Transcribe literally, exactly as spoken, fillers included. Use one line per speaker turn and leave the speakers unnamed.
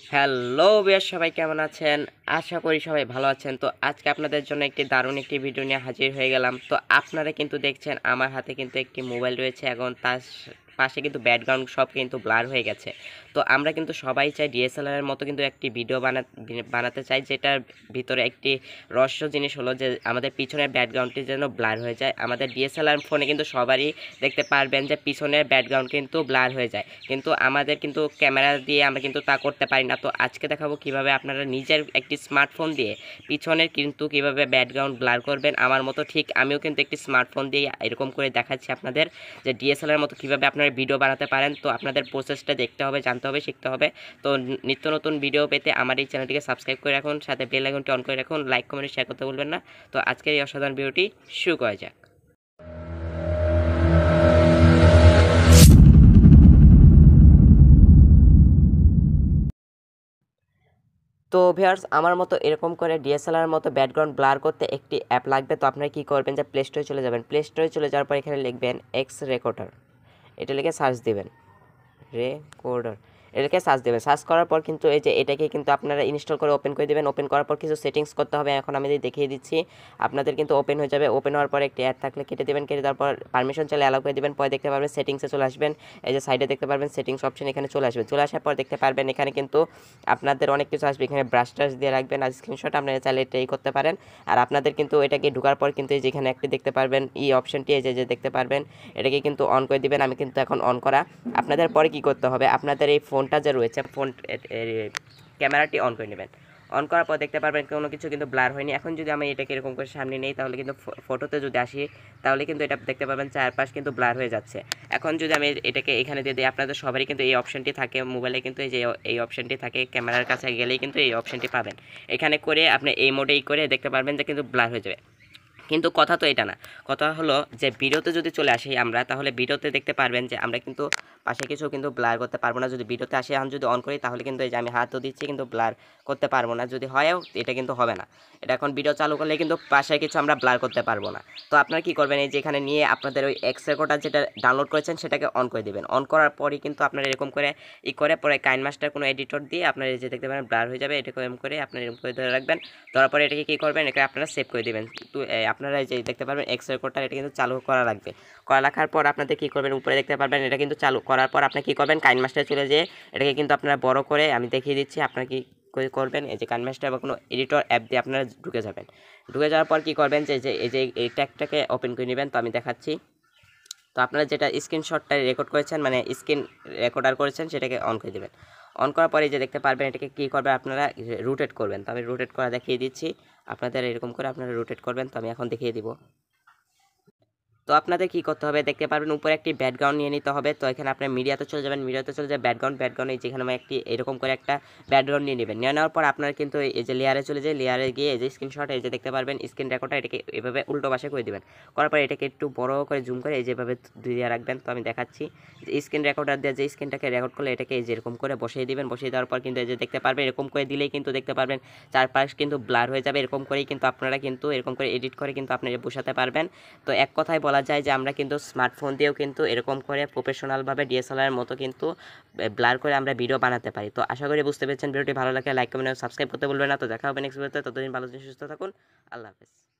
Hello বিয়ার, সবাই কেমন আছেন? আশা করি সবাই ভালো আছেন। তো আজকে আপনাদের জন্য একটি দারুণ একটি ভিডিও নিয়ে হাজির হয়ে গেলাম। তো আপনারা কিন্তু দেখছেন আমার হাতে কিন্তু একটি মোবাইল রয়েছে, এখন তার পাশে কিন্তু ব্যাকগ্রাউন্ড সব কিন্তু ব্লার হয়ে গেছে। তো আমরা কিন্তু সবাই চাই ডিএসএলআর এর মতো কিন্তু একটি ভিডিও বানা বানাতে চাই, যেটার ভিতরে একটি রহস্য জিনিস হলো যে আমাদের পিছনের ব্যাকগ্রাউন্ডটি যেন ব্লার হয়ে যায়। আমাদের ডিএসএলআর ফোনে কিন্তু সবারই দেখতে পারবেন যে পিছনের ব্যাকগ্রাউন্ড কিন্তু ব্লার হয়ে যায়, কিন্তু আমাদের কিন্তু ক্যামেরা দিয়ে আমরা কিন্তু তা করতে পারি না। তো আজকে দেখাবো কিভাবে আপনারা নিজের একটি স্মার্টফোন দিয়ে পিছনের কিন্তু কিভাবে ব্যাকগ্রাউন্ড ব্লার করবেন। আমার মতো ঠিক আমিও কিন্তু একটি স্মার্টফোন দিয়ে এরকম করে দেখাচ্ছি আপনাদের যে ডিএসএলআর মতো কিভাবে আপনারা ভিডিও বানাতে পারেন। তো আপনাদের প্রসেসটা দেখতে হবে, জানতে হবে, শিখতে হবে। তো নিত্য নতুন ভিডিও পেতে আমার এই চ্যানেলটিকে সাবস্ক্রাইব করে রাখুন, সাথে বেল আইকনটি অন করে রাখুন, লাইক কমেন্ট শেয়ার করতে ভুলবেন না। তো আজকের এই অসাধারণ ভিডিওটি শুরু করা যাক। তো ভিউয়ার্স, আমার মতো এরকম করে ডিএসএলআর মতো ব্যাকগ্রাউন্ড ব্লার করতে একটি অ্যাপ লাগবে। তো আপনারা কী করবেন, যে প্লে স্টোরে চলে যাবেন। প্লে স্টোরে চলে যাওয়ার পর এখানে লিখবেন এক্স রেকর্ডার, এটা লিখে সার্চ দিবেন। রেকর্ডার এটাকে সার্চ দেবেন। সার্চ করার পর কিন্তু এই যে এটাকে কিন্তু আপনারা ইনস্টল করে ওপেন করে দেবেন। ওপেন করার পর কিছু সেটিংস করতে হবে, এখন আমি দেখিয়ে দিচ্ছি। আপনাদের কিন্তু ওপেন হয়ে যাবে। ওপেন হওয়ার পর একটি অ্যাড থাকলে কেটে দেবেন, কেটে দেওয়ার পর পারমিশন চাইলে অ্যালাউ করে দেবেন। পরে দেখতে পারবেন সেটিংসে চলে আসবেন। এই যে সাইডে দেখতে পারবেন সেটিংস অপশন, এখানে চলে আসবেন। চলে আসার পর দেখতে পারবেন এখানে কিন্তু আপনাদের অনেক কিছু আসবে। এখানে ব্রাশ টাশ দিয়ে রাখবেন, আর স্ক্রিনশট আপনারা চাইলে এটাই করতে পারেন। আর আপনাদের কিন্তু এটাকে ঢোকার পর কিন্তু এই যেখানে একটি দেখতে পারবেন ই অপশনটি, এই যে যে দেখতে পারবেন এটাকে কিন্তু অন করে দিবেন। আমি কিন্তু এখন অন করা। আপনাদের পরে কি করতে হবে, আপনাদের এই ফোনটা যে রয়েছে ফোন ক্যামেরাটি অন করে নেবেন। অন করার পর দেখতে পারবেন কোনো কিছু কিন্তু ব্লার হয়নি। এখন যদি আমি এটাকে এরকম করে সামনে নেই, তাহলে কিন্তু ফটোতে যদি আসি তাহলে কিন্তু এটা দেখতে পাবেন চারপাশ কিন্তু ব্লার হয়ে যাচ্ছে। এখন যদি আমি এটাকে এখানে দিয়ে দিই, আপনাদের সবারই কিন্তু এই অপশনটি থাকে মোবাইলে, কিন্তু এই যে এই অপশনটি থাকে, ক্যামেরার কাছে গেলেই কিন্তু এই অপশনটি পাবেন। এখানে করে আপনি এই মোডেই করে দেখতে পারবেন যে কিন্তু ব্লার হয়ে যাবে। কিন্তু কথা তো এটা না, কথা হলো যে ভিডিওতে যদি চলে আসি আমরা, তাহলে ভিডিওতে দেখতে পারবেন যে আমরা কিন্তু পাশে কিছু কিন্তু ব্লার করতে পারবো না। যদি ভিডিওতে আসি এখন যদি অন করি, তাহলে কিন্তু এই যে আমি হাতও দিচ্ছি কিন্তু ব্লার করতে পারবো না। যদি হয়ও এটা কিন্তু হবে না। এটা এখন ভিডিও চালু করলে কিন্তু পাশে কিছু আমরা ব্লার করতে পারবো না। তো আপনারা কি করবেন, এই যে এখানে নিয়ে আপনাদের ওই এক্স রেকর্ডার যেটা ডাউনলোড করেছেন সেটাকে অন করে দেবেন। অন করার পরই কিন্তু আপনারা এরকম করে ই করে পরে কাইন মাস্টার কোনো এডিটর দিয়ে আপনারা এই যে দেখতে পারেন ব্লার হয়ে যাবে। এটাকে এরকম করে আপনারা এরকম করে ধরে রাখবেন। ধরার পরে এটাকে কী করবেন, এটা আপনারা সেভ করে দেবেন। তো আপনারা এই যে দেখতে পারবেন এক্স রেকর্ডার, এটা কিন্তু চালু করা লাগবে। করা রাখার পর আপনাদের কী করবেন, উপরে দেখতে পারবেন এটা কিন্তু চালু করার পর আপনি কী করবেন, কাইন মাস্টারে চলে যেয়ে এটাকে কিন্তু আপনারা বড় করে আমি দেখিয়ে দিচ্ছি আপনারা কি করবেন। এই যে কাইন মাস্টার বা কোনো এডিটর অ্যাপ দিয়ে আপনারা ঢুকে যাবেন। ঢুকে যাওয়ার পর কী করবেন, যে যে এই যে এই ট্যাগটাকে ওপেন করে নেবেন। তো আমি দেখাচ্ছি। তো আপনারা যেটা স্ক্রিনশটটা রেকর্ড করেছেন, মানে স্ক্রিন রেকর্ডার করেছেন, সেটাকে অন করে দেবেন। অন করার পরে যে দেখতে পারবেন এটাকে কী করবেন, আপনারা রোটেট করবেন। তো আমি রোটেট করা দেখিয়ে দিচ্ছি, আপনাদের এরকম করে আপনারা রোটেট করবেন। তো আমি এখন দেখিয়ে দিব। তো আপনাদের কী করতে হবে, দেখতে পারবেন উপরে একটি ব্যাকগ্রাউন্ড নিয়ে নিতে হবে। তো এখানে আপনার মিডিয়াতে চলে যাবেন, মিডিয়াতে চলে যাবে ব্যাকগ্রাউন্ড, ব্যাকগ্রাউন্ডে যেখানে একটি এরকম করে একটা ব্যাকগ্রাউন্ড নিয়ে নেবেন। নিয়ে নেওয়ার পর আপনারা কিন্তু এই যে লেয়ারে চলে যায়, লেয়ারে গিয়ে এই যে স্ক্রিনশট, এই যে দেখতে পারবেন স্ক্রিন রেকর্ডার, এটাকে এভাবে উল্টো পাশে করে দেবেন। করার পর এটাকে একটু বড় করে জুম করে এই যেভাবে দিয়ে রাখবেন। তো আমি দেখাচ্ছি যে স্ক্রিন রেকর্ডার দিয়ে যে স্ক্রিনটাকে রেকর্ড করলে এটাকে এই যে এরকম করে বসিয়ে দিবেন। বসিয়ে দেওয়ার পর কিন্তু এই যে দেখতে পারবেন এরকম করে দিলেই কিন্তু দেখতে পারবেন চারপাশ কিন্তু ব্লার হয়ে যাবে। এরকম করেই কিন্তু আপনারা কিন্তু এরকম করে এডিট করে কিন্তু আপনারা বসাতে পারবেন। তো এক কথায় বলা যায় যে আমরা কিন্তু স্মার্টফোন দিয়েও কিন্তু এরকম করে প্রফেশনালভাবে ডিএসএলআর মতো কিন্তু ব্লার করে আমরা ভিডিও বানাতে পারি। তো আশা করি বুঝতে পেরেছেন। ভিডিওটি ভালো লাগলে লাইক কমেন্ট সাবস্ক্রাইব করতে বলবেন না। তো দেখা হবে নেক্সট ভিডিওতে। ততদিন ভালো সুস্থ থাকুন। আল্লাহ হাফেজ।